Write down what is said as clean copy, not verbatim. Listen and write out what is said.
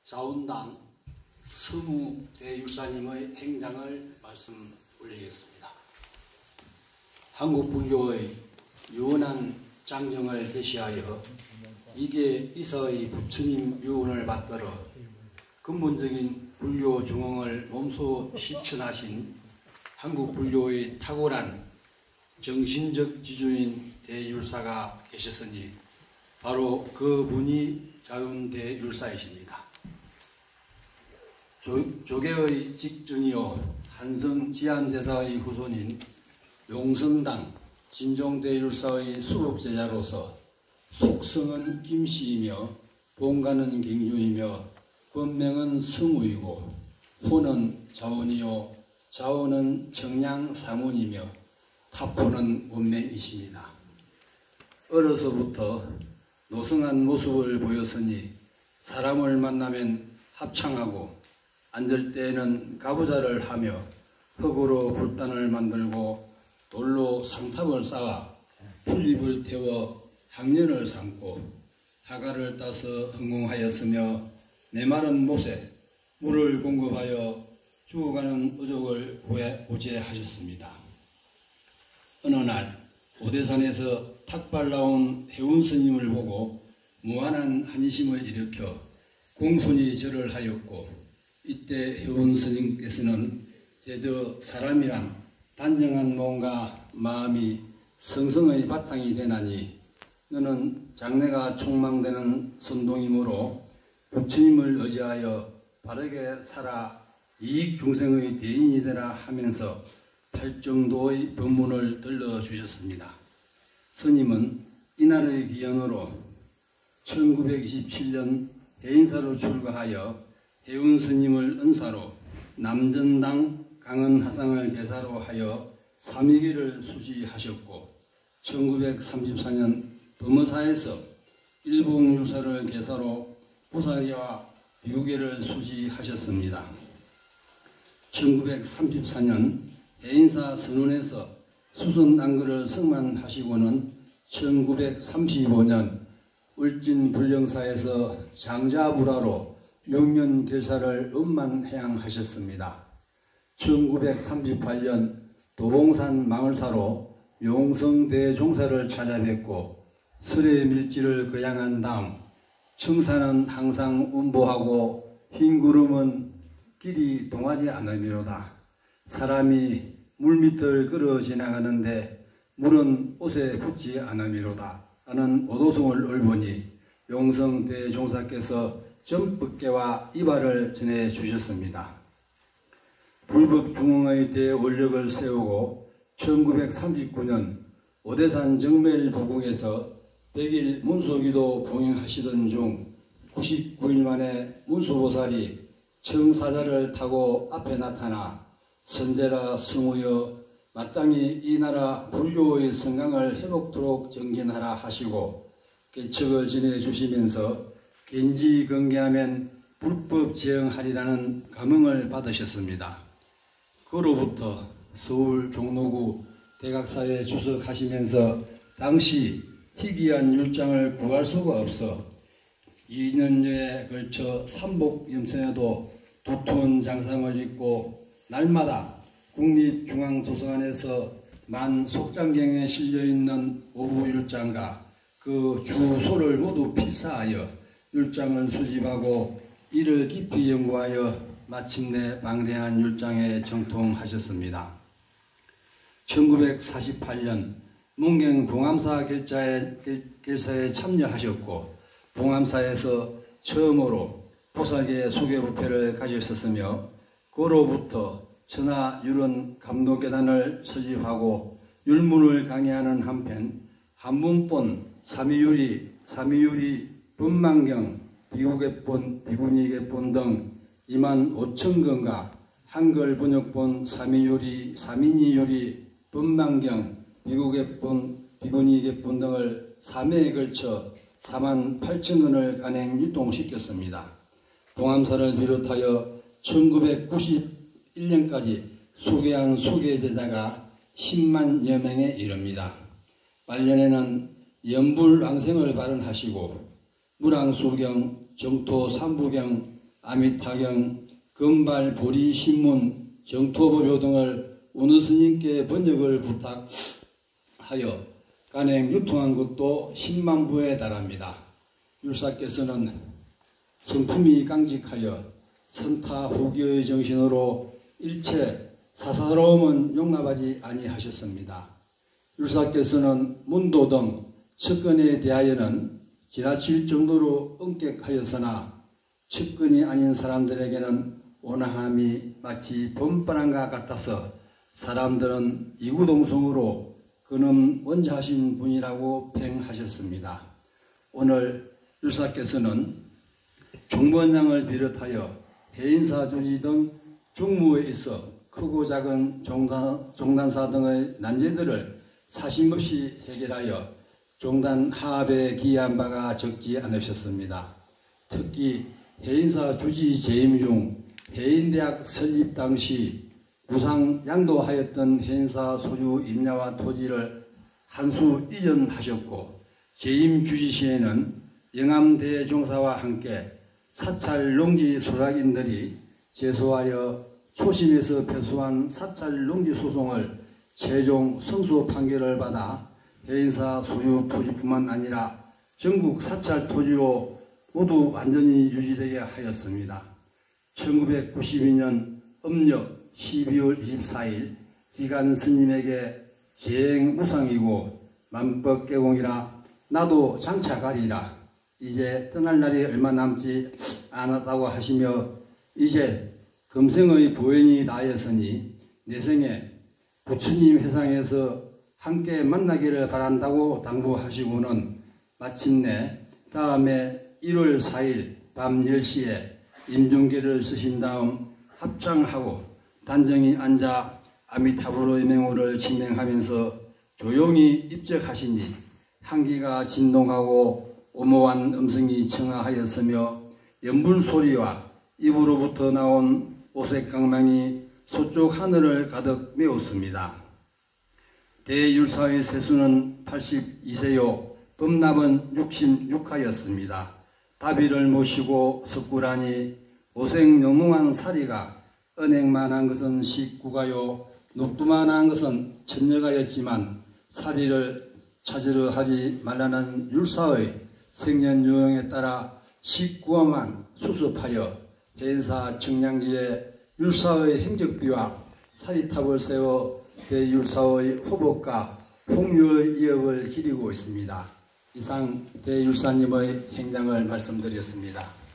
자운당 서무 대율사님의 행장을 말씀 올리겠습니다. 한국불교의 유언한 장정을 계시하여 이계 이서의 부처님 유언을 받들어 근본적인 불교 중흥을 몸소 실천하신 한국불교의 탁월한 정신적 지주인 대율사가 계셨으니 바로 그분이 자운대율사이십니다. 조계의 직전이요 한성 지한대사의 후손인 용성당 진종대율사의 수법제자로서 속성은 김씨이며 본가는 경주이며 본명은 성우이고 호는 자원이요 자원은 청량사문이며 타포는 원맹이십니다. 어려서부터 노성한 모습을 보였으니 사람을 만나면 합창하고 앉을 때에는 가부좌를 하며 흙으로 불단을 만들고 돌로 상탑을 쌓아 풀잎을 태워 향년을 삼고 하가를 따서 흥공하였으며 메마른 못에 물을 공급하여 죽어가는 의족을 보제하셨습니다. 어느 날 오대산에서 탁발 나온 해운 스님을 보고 무한한 한심을 일으켜 공손히 절을 하였고 이때 해운 스님께서는 제도 사람이란 단정한 몸과 마음이 성성의 바탕이 되나니 너는 장래가 촉망되는 선동이므로 부처님을 의지하여 바르게 살아 이익 중생의 대인이 되라 하면서 팔정도의 법문을 들려주셨습니다. 스님은 이날의 기원으로 1927년 대인사로 출가하여 해운 스님을 은사로 남전당 강은하상을 계사로 하여 삼위계를 수지하셨고 1934년 범어사에서 일봉율사를 계사로 보살계와 비구계를 수지하셨습니다. 1934년 대인사 선원에서 수선안거를 승만하시고는 1935년 울진불령사에서 장자불화로 6년 결사를 음만해양하셨습니다. 1938년 도봉산 망을사로 용성대종사를 찾아뵙고 설의 밀지를 거양한 다음 청산은 항상 운보하고 흰 구름은 길이 동하지 않으미로다. 사람이 물밑을 걸어 지나가는데 물은 옷에 붙지 않으미로다. 라는 오도송을 읊으니 용성대종사께서 전법계와 이발을 전해주셨습니다. 불법중흥의 대원력을 세우고 1939년 오대산 정매일보궁에서 100일 문소기도 봉행하시던 중 99일 만에 문수보살이 청사자를 타고 앞에 나타나 선제라 성우여 마땅히 이 나라 불교의 성강을 회복토록 정진하라 하시고 개척을 지내주시면서 겐지건개하면 불법 제응하리라는 감흥을 받으셨습니다. 그로부터 서울 종로구 대각사에 주석하시면서 당시 희귀한 율장을 구할 수가 없어 2년여에 걸쳐 삼복염선에도 두터운 장상을 입고 날마다 국립중앙도서관에서 만속장경에 실려있는 오부율장과 그 주소를 모두 필사하여 율장을 수집하고 이를 깊이 연구하여 마침내 방대한 율장에 정통하셨습니다. 1948년 문경 봉암사 결사에 참여하셨고 봉암사에서 처음으로 보살계 소개부패를 가지셨으며 그로부터 천하율원 감독계단을 설립하고 율문을 강의하는 한편 한문본 삼위율이 법망경, 비구계본, 비구니계본 등 25,000권과 한글 번역본 삼인이율이 법망경, 비구계본, 비구니계본 등을 3회에 걸쳐 48,000권을 간행 유통시켰습니다. 봉암사를 비롯하여 1991년까지 소개한 소개제자가 10만여 명에 이릅니다. 말년에는 연불왕생을 발언하시고 무랑수경, 정토 삼부경, 아미타경, 금발, 보리, 신문, 정토보료 등을 운우 스님께 번역을 부탁하여 간행 유통한 것도 10만 부에 달합니다. 율사께서는 성품이 강직하여 선타 후기의 정신으로 일체 사사로움은 용납하지 아니하셨습니다. 율사께서는 문도 등 측근에 대하여는 지나칠 정도로 엄격하였으나 측근이 아닌 사람들에게는 온화함이 마치 봄바람과 같아서 사람들은 이구동성으로 그는 원자하신 분이라고 평하셨습니다. 오늘 율사께서는 종번장을 비롯하여 해인사 주지 등 종무에 있어 크고 작은 종단사 등의 난제들을 사심없이 해결하여 종단 하합에 기여한 바가 적지 않으셨습니다. 특히 해인사 주지 재임 중 해인대학 설립 당시 무상 양도하였던 해인사 소유 임야와 토지를 한수 이전하셨고 재임 주지 시에는 영암대종사와 함께 사찰 농지 소작인들이 제소하여 초심에서 패소한 사찰 농지 소송을 최종 승소 판결을 받아 해인사 소유 토지뿐만 아니라 전국 사찰 토지로 모두 완전히 유지되게 하였습니다. 1992년 음력 12월 24일 기간 스님에게 재행 무상이고 만법개공이라 나도 장차 가리라. 이제 떠날 날이 얼마 남지 않았다고 하시며 이제 금생의 보현이 나였으니 내생에 부처님 회상에서 함께 만나기를 바란다고 당부하시고는 마침내 다음에 1월 4일 밤 10시에 임종계를 쓰신 다음 합장하고 단정히 앉아 아미타불의 맹호를 진행하면서 조용히 입적하시니 향기가 진동하고 오모한 음성이 청하하였으며 연불소리와 입으로부터 나온 오색강망이 서쪽 하늘을 가득 메웠습니다. 대율사의 세수는 82세요 범납은 66하였습니다. 다비를 모시고 석굴하니 오색영롱한 사리가 은행만한 것은 19가요 녹두만한 것은 1000여가였지만 사리를 찾으러 하지 말라는 율사의 생년요령에 따라 19어만 수습하여 해인사 청량지에 율사의 행적비와 사리탑을 세워 대율사의 호복과 풍류의 이업을 기리고 있습니다. 이상 대율사님의 행장을 말씀드렸습니다.